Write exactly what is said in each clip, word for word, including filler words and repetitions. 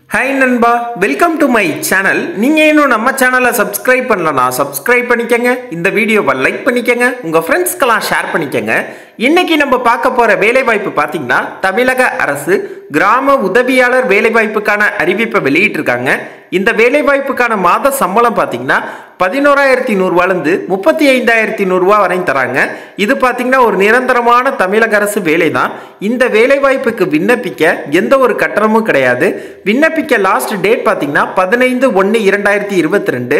Hi நண்பா, welcome to my channel. நீங்க இன்னும் நம்ம சேனலை சப்ஸ்கிரைப் பண்ணலனா சப்ஸ்கிரைப் பண்ணிக்கங்க. இந்த வீடியோவை லைக் பண்ணிக்கங்க. உங்க ஃப்ரெண்ட்ஸ்க்கெல்லாம் ஷேர் பண்ணிக்கங்க. இன்னைக்கு நம்ம பார்க்க போற வேலைவாய்ப்பு பாத்தீங்கன்னா தமிழக அரசு கிராம உதவியாளர் வேலைவாய்ப்புக்கான அறிவிப்பை வெளியிட்டிருக்காங்க. இந்த வேலைவாய்ப்புக்கான மாத சம்பளம் பாத்தீங்கன்னா பதினோராயிரத்தி நூறு ரூபாயிலிருந்து முப்பத்தி ஐந்தாயிரத்தி நூறு ரூபாய் வரை தராங்க. இது பாத்தீங்கன்னா ஒரு நிரந்தரமான தமிழக அரசு வேலை தான். இந்த வேலைவாய்ப்புக்கு விண்ணப்பிக்க எந்த ஒரு கட்டணமும் கிடையாது. விண்ணப்பிக்க லாஸ்ட் டேட் பாத்தீங்கன்னா பதினைந்து ஒன்று இரண்டாயிரத்தி இருபத்தி ரெண்டு.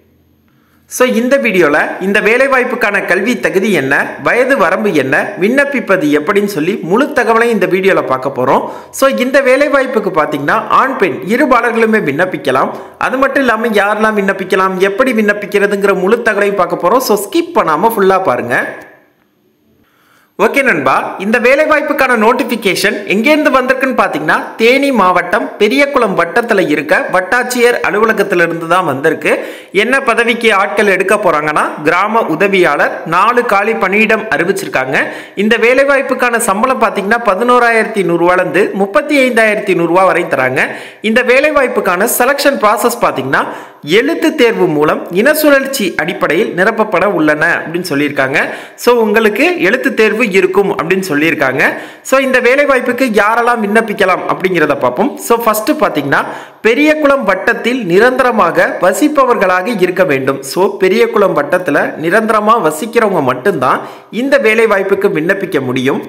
ஸோ இந்த வீடியோவில் இந்த வேலைவாய்ப்புக்கான கல்வி தகுதி என்ன, வயது வரம்பு என்ன, விண்ணப்பிப்பது எப்படின்னு சொல்லி முழு தகவலையும் இந்த வீடியோவில் பார்க்க போகிறோம். ஸோ இந்த வேலைவாய்ப்புக்கு பார்த்தீங்கன்னா ஆண் பெண் இருபாலர்களுமே விண்ணப்பிக்கலாம். அது மட்டும் இல்லாமல் யாரெல்லாம் விண்ணப்பிக்கலாம், எப்படி விண்ணப்பிக்கிறதுங்கிற முழு தகவலையும் பார்க்க போகிறோம். ஸோ ஸ்கிப் பண்ணாமல் ஃபுல்லாக பாருங்கள். ஓகே நண்பா, இந்த வேலைவாய்ப்புக்கான நோட்டிஃபிகேஷன் எங்கேருந்து வந்திருக்குன்னு பார்த்தீங்கன்னா தேனி மாவட்டம் பெரியகுளம் வட்டத்தில் இருக்க வட்டாட்சியர் அலுவலகத்திலிருந்து தான் வந்திருக்கு. என்ன பதவிக்கு ஆட்கள் எடுக்க போறாங்கன்னா கிராம உதவியாளர், நாலு காலி பணியிடம் அறிவிச்சிருக்காங்க. இந்த வேலைவாய்ப்புக்கான சம்பளம் பார்த்தீங்கன்னா பதினோராயிரத்தி நூறு ரூபாயிலிருந்து முப்பத்தி ஐந்தாயிரத்தி நூறு ரூபாய் வரை தராங்க. இந்த வேலைவாய்ப்புக்கான செலக்ஷன் ப்ராசஸ் பார்த்தீங்கன்னா எழுத்து தேர்வு மூலம் இன சுழற்சி அடிப்படையில் நிரப்பப்பட உள்ளன அப்படின்னு சொல்லியிருக்காங்க. ஸோ உங்களுக்கு எழுத்து தேர்வு இருக்கும் அப்படின்னு சொல்லியிருக்காங்க. ஸோ இந்த வேலை வாய்ப்புக்கு யாரெல்லாம் விண்ணப்பிக்கலாம் அப்படிங்கிறத பார்ப்போம். ஸோ ஃபர்ஸ்ட் பார்த்தீங்கன்னா பெரியகுளம் வட்டத்தில் நிரந்தரமாக வசிப்பவர்களாக இருக்க வேண்டும். ஸோ பெரியகுளம் வட்டத்தில் நிரந்தரமாக வசிக்கிறவங்க மட்டும்தான் இந்த வேலை வாய்ப்புக்கு விண்ணப்பிக்க முடியும்.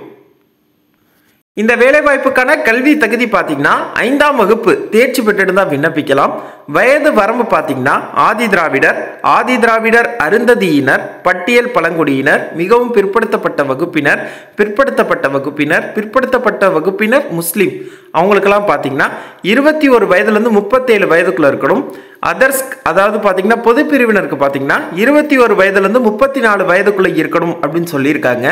இந்த வேலைவாய்ப்புக்கான கல்வி தகுதி பார்த்தீங்கன்னா ஐந்தாம் வகுப்பு தேர்ச்சி பெற்று தான் விண்ணப்பிக்கலாம். வயது வரம்பு பார்த்தீங்கன்னா ஆதி திராவிடர், ஆதி திராவிடர் அருந்ததியினர், பட்டியல் பழங்குடியினர், மிகவும் பிற்படுத்தப்பட்ட வகுப்பினர், பிற்படுத்தப்பட்ட வகுப்பினர், பிற்படுத்தப்பட்ட வகுப்பினர், முஸ்லீம் அவங்களுக்கெல்லாம் பார்த்தீங்கன்னா இருபத்தி ஒரு வயதுலேருந்து முப்பத்தேழு வயதுக்குள்ள இருக்கணும். அதர்ஸ் அதாவது பார்த்தீங்கன்னா பொது பிரிவினருக்கு பார்த்தீங்கன்னா இருபத்தி ஒரு வயதுலேருந்து முப்பத்தி நாலு வயதுக்குள்ள இருக்கணும் அப்படின்னு சொல்லியிருக்காங்க.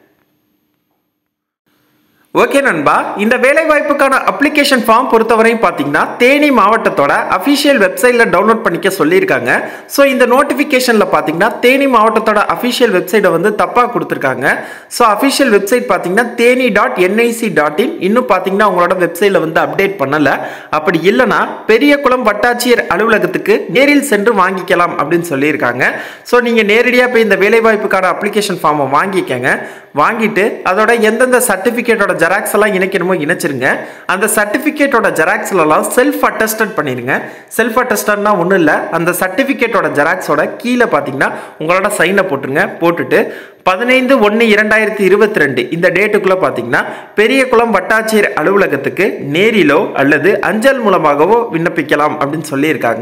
ஓகே நண்பா, இந்த வேலைவாய்ப்புக்கான அப்ளிகேஷன் ஃபார்ம் பொறுத்தவரையும் பார்த்தீங்கன்னா தேனி மாவட்டத்தோட அஃபிஷியல் வெப்சைட்டில் டவுன்லோட் பண்ணிக்க சொல்லியிருக்காங்க. ஸோ இந்த நோட்டிஃபிகேஷனில் பார்த்தீங்கன்னா தேனி மாவட்டத்தோட அஃபிஷியல் வெப்சைட்டை வந்து தப்பாக கொடுத்துருக்காங்க. ஸோ அஃபிஷியல் வெப்சைட் பார்த்தீங்கன்னா Theni dot NIC dot in இன்னும் பார்த்தீங்கன்னா உங்களோட வெப்சைட்டில் வந்து அப்டேட் பண்ணலை. அப்படி இல்லைன்னா பெரியகுளம் வட்டாட்சியர் அலுவலகத்துக்கு நேரில் சென்று வாங்கிக்கலாம் அப்படின்னு சொல்லியிருக்காங்க. ஸோ நீங்கள் நேரடியாக போய் இந்த வேலைவாய்ப்புக்கான அப்ளிகேஷன் ஃபார்மை வாங்கிக்கங்க. வாங்கிட்டு அதோட எந்தெந்த சர்டிஃபிகேட்டோட ஜெராக்ஸ் எல்லாம் இணைக்கணுமோ இணைச்சிருங்க. அந்த சர்டிஃபிகேட்டோட ஜெராக்ஸ்லாம் செல்ஃப் அட்டஸ்டட் பண்ணிருங்க. செல்ஃப் அட்டஸ்டட்னா ஒன்றும் இல்லை, அந்த சர்டிஃபிகேட்டோட ஜெராக்ஸோட கீழே பார்த்தீங்கன்னா உங்களோட சைனை போட்டுருங்க. போட்டுட்டு பதினைந்து ஒன்று இரண்டாயிரத்தி இருபத்தி ரெண்டு இந்த டேட்டுக்குள்ள பார்த்தீங்கன்னா பெரியகுளம் வட்டாட்சியர் அலுவலகத்துக்கு நேரிலோ அல்லது அஞ்சல் மூலமாகவோ விண்ணப்பிக்கலாம் அப்படின்னு சொல்லியிருக்காங்க.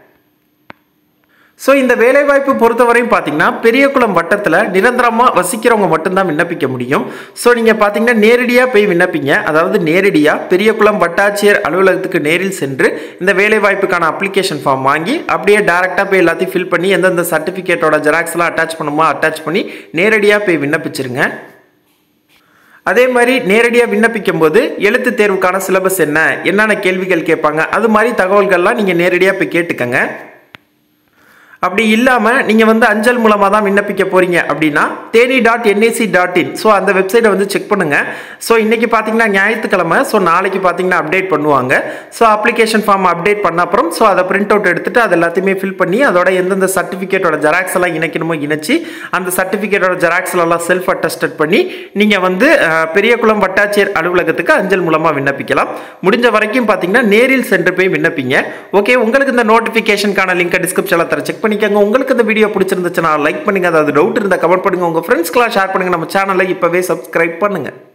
ஸோ இந்த வேலைவாய்ப்பு பொறுத்தவரையும் பார்த்தீங்கன்னா பெரியகுளம் வட்டத்தில் நிரந்தரமாக வசிக்கிறவங்க மட்டும்தான் விண்ணப்பிக்க முடியும். ஸோ நீங்கள் பார்த்தீங்கன்னா நேரடியாக போய் விண்ணப்பிங்க. அதாவது நேரடியாக பெரியகுளம் வட்டாட்சியர் அலுவலகத்துக்கு நேரில் சென்று இந்த வேலைவாய்ப்புக்கான அப்ளிகேஷன் ஃபார்ம் வாங்கி அப்படியே டேரெக்டாக போய் எல்லாத்தையும் ஃபில் பண்ணி எந்தெந்த சர்டிஃபிகேட்டோட ஜெராக்ஸ்லாம் அட்டாச் பண்ணுமோ அட்டாச் பண்ணி நேரடியாக போய் விண்ணப்பிச்சிருங்க. அதே மாதிரி நேரடியாக விண்ணப்பிக்கும் போது எழுத்து தேர்வுக்கான சிலபஸ் என்ன, என்னென்ன கேள்விகள் கேட்பாங்க, அது மாதிரி தகவல்கள்லாம் நீங்கள் நேரடியாக போய் கேட்டுக்கங்க. அப்படி இல்லாமல் நீங்கள் வந்து அஞ்சல் மூலமாக தான் விண்ணப்பிக்க போகிறீங்க அப்படின்னா Theni dot NIC dot in so அந்த வெப்சைட்டை வந்து செக் பண்ணுங்கள். ஸோ இன்றைக்கி பார்த்தீங்கன்னா ஞாயிற்றுக்கிழமை, ஸோ நாளைக்கு பார்த்தீங்கன்னா அப்டேட் பண்ணுவாங்க. ஸோ அப்ளிகேஷன் ஃபார்ம் அப்டேட் பண்ண அப்புறம் ஸோ அதை பிரிண்ட் அவுட் எடுத்துகிட்டு அது எல்லாத்தையுமே ஃபில் பண்ணி அதோட எந்தெந்த சர்டிஃபிகேட்டோட ஜெராக்ஸ் எல்லாம் இணைக்கணுமோ இணைச்சி அந்த சர்டிஃபிகேட்டோட ஜெராக்ஸ்லாம் செல்ஃப் அட்டஸ்டட் பண்ணி நீங்கள் வந்து பெரியகுளம் வட்டாட்சியர் அலுவலகத்துக்கு அஞ்சல் மூலமாக விண்ணப்பிக்கலாம். முடிஞ்ச வரைக்கும் பார்த்தீங்கன்னா நேரில் சென்று போய் விண்ணப்பிங்க. ஓகே, உங்களுக்கு இந்த நோட்டிஃபிகேஷனுக்கான லிங்க் டிஸ்கிரிப்ஷனில் தர செக் பண்ணிக்கங்க. உங்களுக்கு இந்த வீடியோ பிடிச்சிருந்துச்சுன்னா லைக் பண்ணுங்க. அதாவது டவுட் இருந்தால் கமெண்ட் பண்ணுங்க. உங்க ஃப்ரெண்ட்ஸ்க்குலாம் ஷேர் பண்ணுங்க. நம்ம சேனலை இப்பவே சப்ஸ்கிரைப் பண்ணுங்க.